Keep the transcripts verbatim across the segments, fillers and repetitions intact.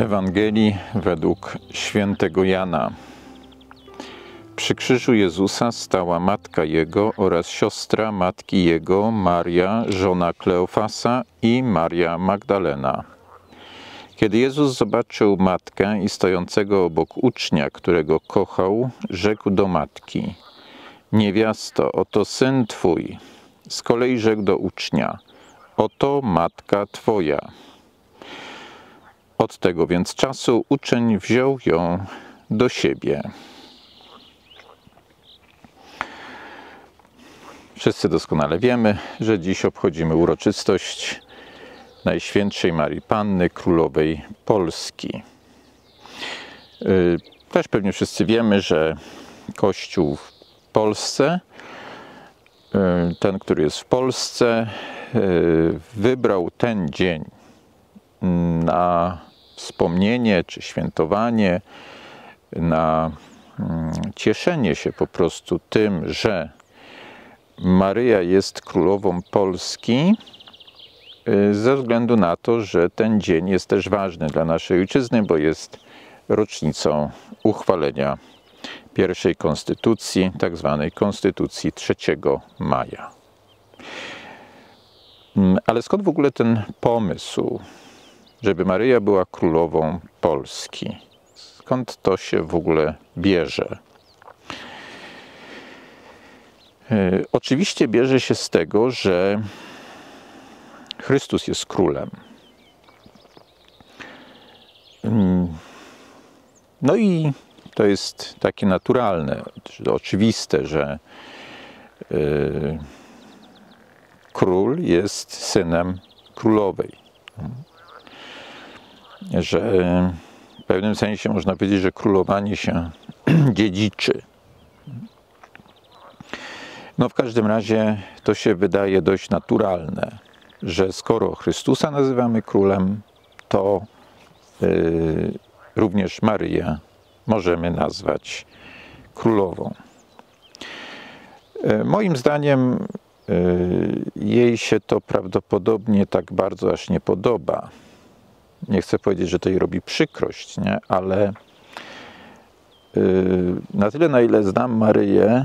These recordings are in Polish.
Ewangelii według świętego Jana. Przy krzyżu Jezusa stała matka Jego oraz siostra matki Jego, Maria, żona Kleofasa i Maria Magdalena. Kiedy Jezus zobaczył matkę i stojącego obok ucznia, którego kochał, rzekł do matki: Niewiasto, oto syn Twój. Z kolei rzekł do ucznia: Oto matka Twoja. Od tego więc czasu uczeń wziął ją do siebie. Wszyscy doskonale wiemy, że dziś obchodzimy uroczystość Najświętszej Marii Panny, Królowej Polski. Też pewnie wszyscy wiemy, że Kościół w Polsce, ten, który jest w Polsce, wybrał ten dzień na wspomnienie czy świętowanie, na cieszenie się po prostu tym, że Maryja jest królową Polski, ze względu na to, że ten dzień jest też ważny dla naszej ojczyzny, bo jest rocznicą uchwalenia pierwszej konstytucji, tak zwanej Konstytucji trzeciego maja. Ale skąd w ogóle ten pomysł, żeby Maryja była królową Polski? Skąd to się w ogóle bierze? Oczywiście bierze się z tego, że Chrystus jest królem. No i to jest takie naturalne, oczywiste, że król jest synem królowej. Że w pewnym sensie można powiedzieć, że królowanie się dziedziczy. No w każdym razie to się wydaje dość naturalne, że skoro Chrystusa nazywamy królem, to yy, również Maryję możemy nazwać królową. Yy, moim zdaniem yy, jej się to prawdopodobnie tak bardzo aż nie podoba. Nie chcę powiedzieć, że to jej robi przykrość, nie? Ale yy, na tyle, na ile znam Maryję,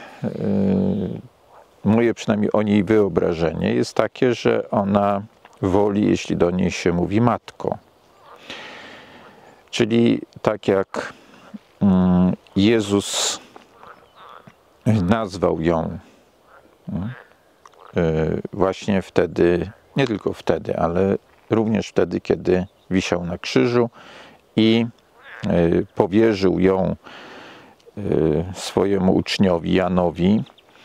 moje przynajmniej o niej wyobrażenie jest takie, że ona woli, jeśli do niej się mówi matko. Czyli tak jak Jezus nazwał ją właśnie wtedy, nie tylko wtedy, ale również wtedy, kiedy wisiał na krzyżu i powierzył ją swojemu uczniowi Janowi,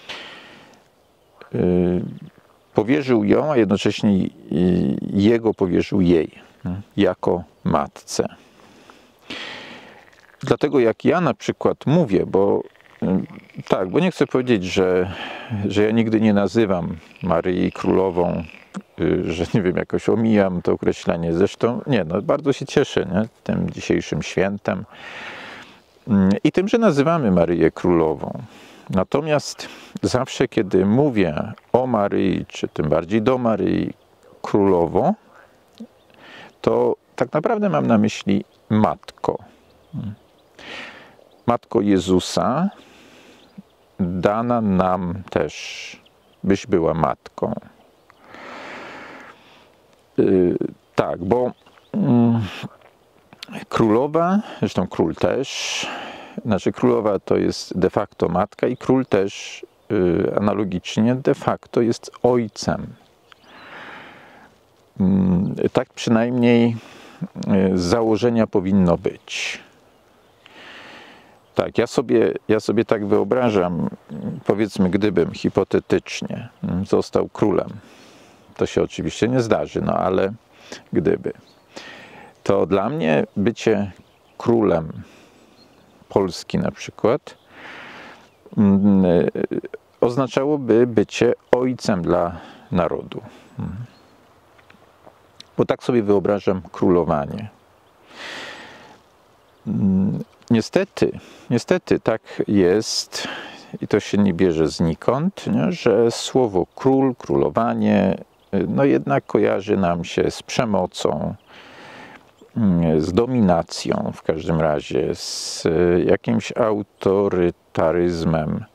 powierzył ją, a jednocześnie jego powierzył jej jako matce. Dlatego jak ja na przykład mówię, bo tak, bo nie chcę powiedzieć, że, że ja nigdy nie nazywam Maryi królową, że nie wiem, jakoś omijam to określenie. Zresztą nie, no bardzo się cieszę, nie, tym dzisiejszym świętem i tym, że nazywamy Maryję królową. Natomiast zawsze, kiedy mówię o Maryi, czy tym bardziej do Maryi królowo, to tak naprawdę mam na myśli matko. Matko Jezusa, dana nam też, byś była matką. Yy, tak, bo yy, królowa, zresztą król też, znaczy królowa to jest de facto matka i król też yy, analogicznie de facto jest ojcem. Yy, tak przynajmniej yy, z założenia powinno być. Tak, ja sobie, ja sobie tak wyobrażam, powiedzmy, gdybym hipotetycznie został królem. To się oczywiście nie zdarzy, no ale gdyby. To dla mnie bycie królem Polski na przykład oznaczałoby bycie ojcem dla narodu. Bo tak sobie wyobrażam królowanie. Niestety, niestety tak jest i to się nie bierze znikąd, nie? Że słowo król, królowanie, no jednak kojarzy nam się z przemocą, z dominacją w każdym razie, z jakimś autorytaryzmem.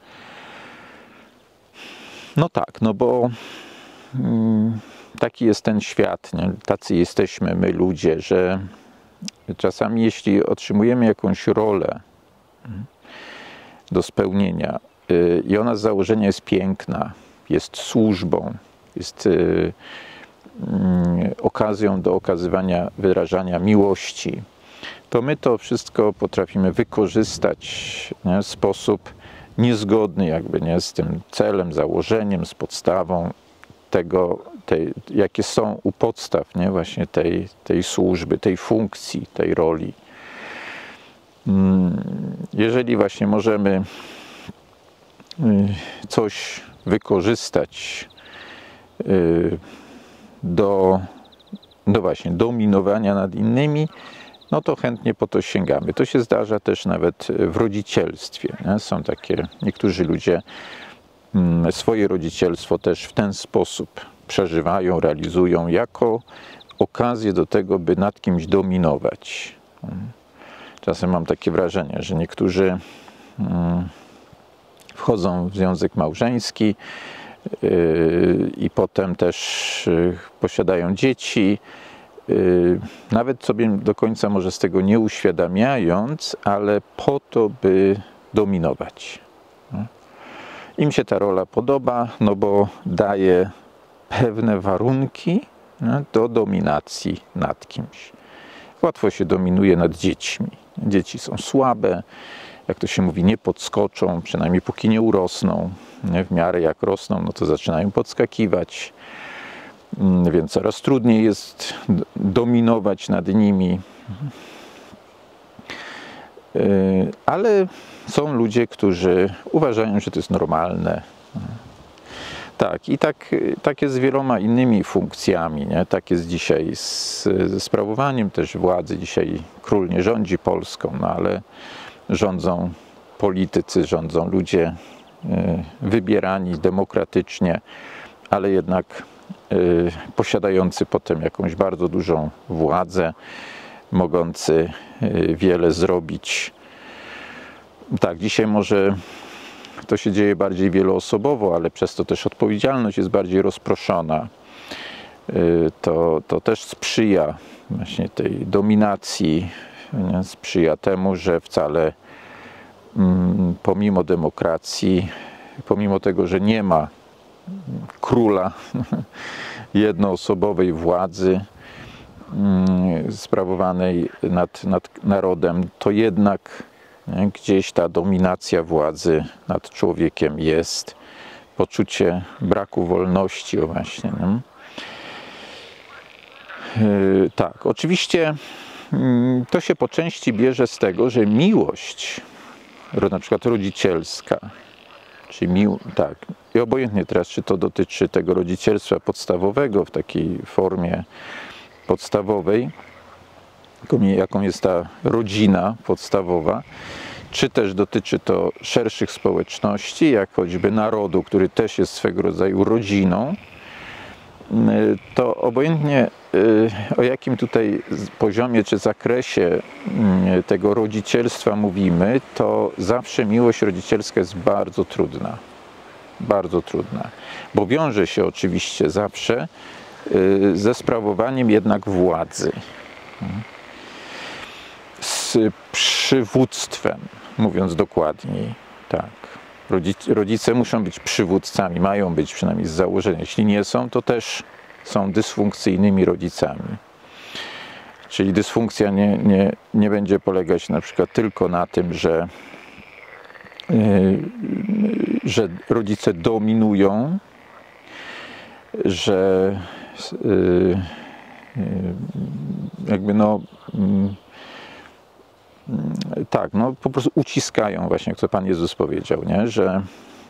No tak, no bo mm, taki jest ten świat, nie? Tacy jesteśmy my ludzie, że czasami jeśli otrzymujemy jakąś rolę do spełnienia yy, i ona z założenia jest piękna, jest służbą, jest yy, yy, okazją do okazywania, wyrażania miłości, to my to wszystko potrafimy wykorzystać, nie, w sposób niezgodny jakby, nie, z tym celem, założeniem, z podstawą tego, tej, jakie są u podstaw, nie, właśnie tej, tej służby, tej funkcji, tej roli. Jeżeli właśnie możemy coś wykorzystać do, do właśnie dominowania nad innymi, no to chętnie po to sięgamy. To się zdarza też nawet w rodzicielstwie. Nie? Są takie, niektórzy ludzie swoje rodzicielstwo też w ten sposób przeżywają, realizują jako okazję do tego, by nad kimś dominować. Czasem mam takie wrażenie, że niektórzy wchodzą w związek małżeński i potem też posiadają dzieci, nawet sobie do końca może z tego nie uświadamiając, ale po to, by dominować. Im się ta rola podoba, no bo daje pewne warunki do dominacji nad kimś. Łatwo się dominuje nad dziećmi. Dzieci są słabe, jak to się mówi, nie podskoczą, przynajmniej póki nie urosną. W miarę jak rosną, no to zaczynają podskakiwać, więc coraz trudniej jest dominować nad nimi. Ale są ludzie, którzy uważają, że to jest normalne. Tak, i tak, tak jest z wieloma innymi funkcjami. Nie? Tak jest dzisiaj z, ze sprawowaniem też władzy. Dzisiaj król nie rządzi Polską, no ale rządzą politycy, rządzą ludzie wybierani demokratycznie, ale jednak posiadający potem jakąś bardzo dużą władzę, mogący wiele zrobić. Tak, dzisiaj może to się dzieje bardziej wieloosobowo, ale przez to też odpowiedzialność jest bardziej rozproszona. To, to też sprzyja właśnie tej dominacji, nie? Sprzyja temu, że wcale mm, pomimo demokracji, pomimo tego, że nie ma króla jednoosobowej władzy mm, sprawowanej nad, nad narodem, to jednak nie, gdzieś ta dominacja władzy nad człowiekiem jest, poczucie braku wolności, o właśnie. Nie? Yy, tak, oczywiście yy, to się po części bierze z tego, że miłość, na przykład rodzicielska, czy mił, tak, i obojętnie teraz, czy to dotyczy tego rodzicielstwa podstawowego w takiej formie podstawowej, jaką jest ta rodzina podstawowa, czy też dotyczy to szerszych społeczności, jak choćby narodu, który też jest swego rodzaju rodziną, to obojętnie o jakim tutaj poziomie czy zakresie tego rodzicielstwa mówimy, to zawsze miłość rodzicielska jest bardzo trudna. Bardzo trudna, bo wiąże się oczywiście zawsze ze sprawowaniem jednak władzy. Z przywództwem, mówiąc dokładniej, tak. Rodzice muszą być przywódcami, mają być przynajmniej z założenia. Jeśli nie są, to też są dysfunkcyjnymi rodzicami. Czyli dysfunkcja nie, nie, nie będzie polegać na przykład tylko na tym, że, yy, że rodzice dominują, że yy, yy, jakby no yy, tak, no po prostu uciskają właśnie, jak to Pan Jezus powiedział, nie? Że,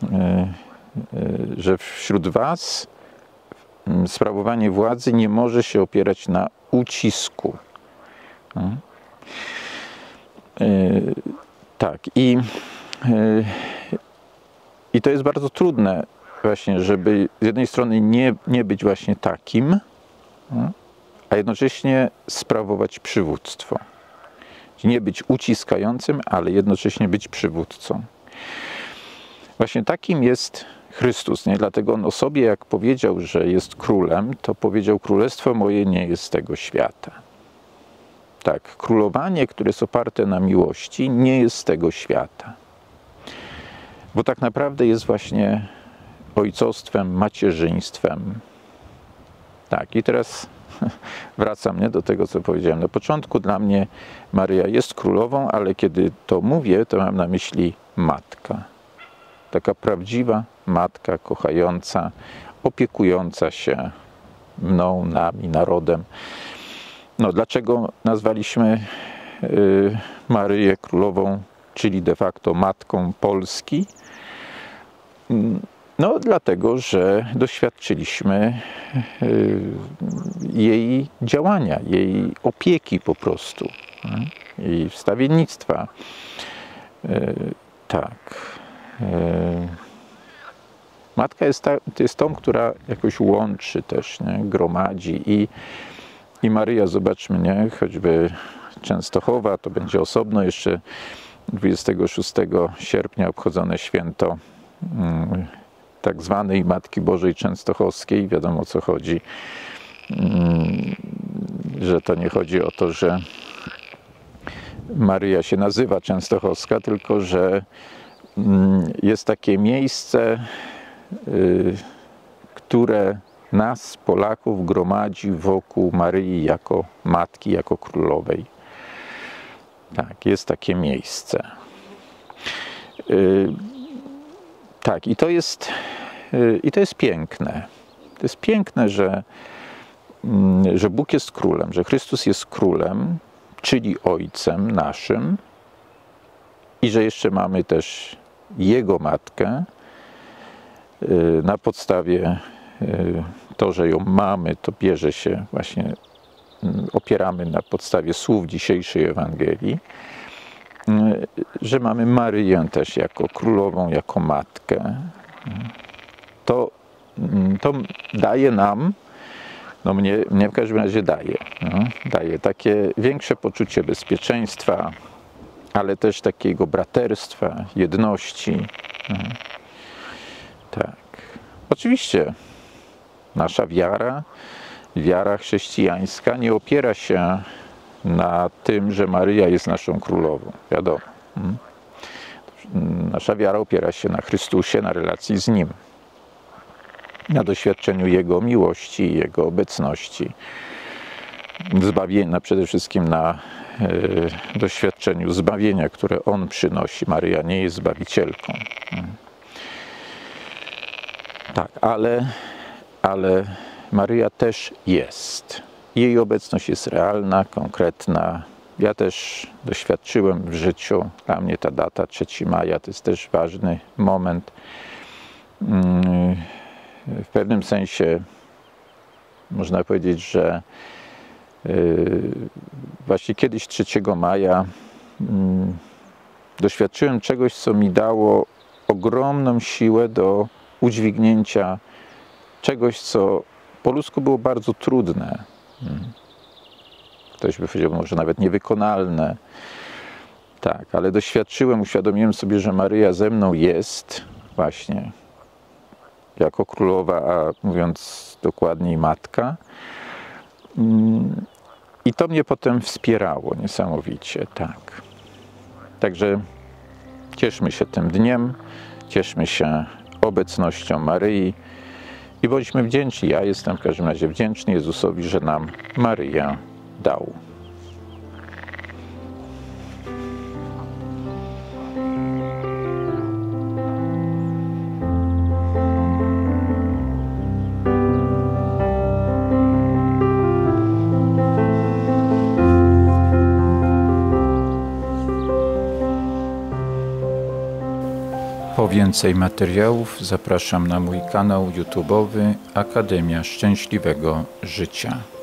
że wśród was sprawowanie władzy nie może się opierać na ucisku. Tak, i, i to jest bardzo trudne właśnie, żeby z jednej strony nie, nie być właśnie takim, a jednocześnie sprawować przywództwo. Nie być uciskającym, ale jednocześnie być przywódcą. Właśnie takim jest Chrystus, nie? Dlatego on o sobie, jak powiedział, że jest królem, to powiedział: królestwo moje nie jest z tego świata. Tak, królowanie, które jest oparte na miłości, nie jest z tego świata. Bo tak naprawdę jest właśnie ojcostwem, macierzyństwem. Tak, i teraz wracam nie, do tego, co powiedziałem na początku. Dla mnie Maryja jest królową, ale kiedy to mówię, to mam na myśli matka. Taka prawdziwa matka, kochająca, opiekująca się mną, nami, narodem. No, dlaczego nazwaliśmy y, Maryję królową, czyli de facto matką Polski? No, dlatego, że doświadczyliśmy y, jej działania, jej opieki po prostu, y, jej wstawiennictwa. Y, tak. Y, matka jest, ta, jest tą, która jakoś łączy też, nie? Gromadzi i I Maryja, zobaczmy, nie? Choćby Częstochowa, to będzie osobno jeszcze dwudziestego szóstego sierpnia obchodzone święto mm, tak zwanej Matki Bożej Częstochowskiej. Wiadomo, o co chodzi, mm, że to nie chodzi o to, że Maryja się nazywa Częstochowska, tylko że mm, jest takie miejsce, y, które nas, Polaków, gromadzi wokół Maryi jako matki, jako królowej. Tak, jest takie miejsce. Yy, tak, i to jest, yy, i to jest piękne. To jest piękne, że, yy, że Bóg jest królem, że Chrystus jest królem, czyli Ojcem naszym, i że jeszcze mamy też Jego matkę yy, na podstawie to, że ją mamy, to bierze się właśnie, opieramy na podstawie słów dzisiejszej Ewangelii, że mamy Maryję też jako królową, jako matkę. To, to daje nam, no mnie, mnie w każdym razie daje, no, daje takie większe poczucie bezpieczeństwa, ale też takiego braterstwa, jedności. No. Tak. Oczywiście nasza wiara, wiara chrześcijańska nie opiera się na tym, że Maryja jest naszą królową. Wiadomo. Nasza wiara opiera się na Chrystusie, na relacji z Nim, na doświadczeniu Jego miłości, Jego obecności, zbawienia, przede wszystkim na y, doświadczeniu zbawienia, które On przynosi. Maryja nie jest zbawicielką. Tak, ale ale Maryja też jest. Jej obecność jest realna, konkretna. Ja też doświadczyłem w życiu, dla mnie ta data trzeciego maja to jest też ważny moment. W pewnym sensie można powiedzieć, że właśnie kiedyś trzeciego maja doświadczyłem czegoś, co mi dało ogromną siłę do udźwignięcia czegoś, co po ludzku było bardzo trudne. Ktoś by powiedział, może nawet niewykonalne. Tak, ale doświadczyłem, uświadomiłem sobie, że Maryja ze mną jest właśnie jako królowa, a mówiąc dokładniej matka. I to mnie potem wspierało niesamowicie. Tak. Także cieszmy się tym dniem, cieszmy się obecnością Maryi i bądźmy wdzięczni. Ja jestem w każdym razie wdzięczny Jezusowi, że nam Maryję dał. Po więcej materiałów zapraszam na mój kanał YouTube'owy Akademia Szczęśliwego Życia.